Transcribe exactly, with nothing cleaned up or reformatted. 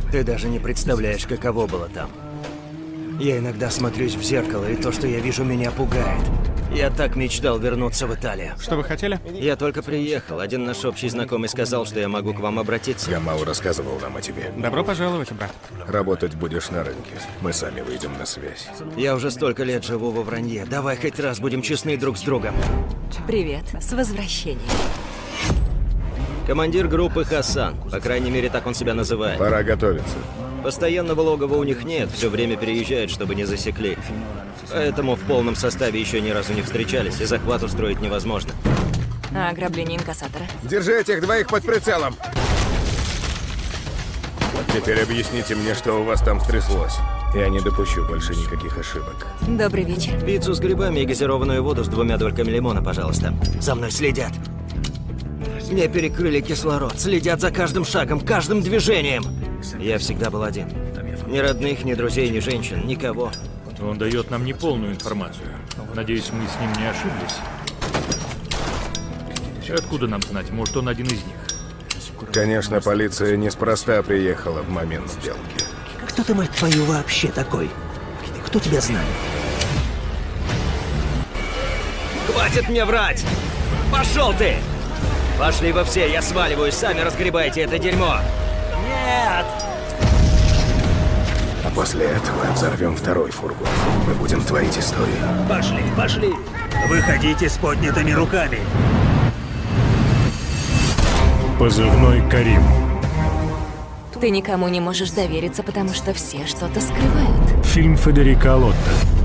Ты даже не представляешь, каково было там. Я иногда смотрюсь в зеркало, и то, что я вижу, меня пугает. Я так мечтал вернуться в Италию. Что вы хотели? Я только приехал. Один наш общий знакомый сказал, что я могу к вам обратиться. Гамау рассказывал нам о тебе. Добро пожаловать, брат. Работать будешь на рынке. Мы сами выйдем на связь. Я уже столько лет живу во вранье. Давай хоть раз будем честны друг с другом. Привет, с возвращением. Командир группы Хасан. По крайней мере, так он себя называет. Пора готовиться. Постоянного логова у них нет, все время переезжают, чтобы не засекли. Поэтому в полном составе еще ни разу не встречались, и захват устроить невозможно. А ограбление инкассатора? Держи этих двоих под прицелом! Теперь объясните мне, что у вас там стряслось. Я не допущу больше никаких ошибок. Добрый вечер. Пиццу с грибами и газированную воду с двумя дольками лимона, пожалуйста. За мной следят. Мне перекрыли кислород, следят за каждым шагом, каждым движением. Я всегда был один. Ни родных, ни друзей, ни женщин, никого. Он дает нам неполную информацию. Надеюсь, мы с ним не ошиблись. Откуда нам знать? Может, он один из них? Конечно, полиция неспроста приехала в момент сделки. Кто ты, мать твою, вообще такой? Кто тебя знает? Хватит мне врать! Пошел ты! Пошли вы все, я сваливаюсь, сами разгребайте это дерьмо! Нет! А после этого взорвем второй фургон. Мы будем творить историю. Пошли, пошли! Выходите с поднятыми руками! Позывной Карим. Ты никому не можешь довериться, потому что все что-то скрывают. Фильм Федерико Алотто.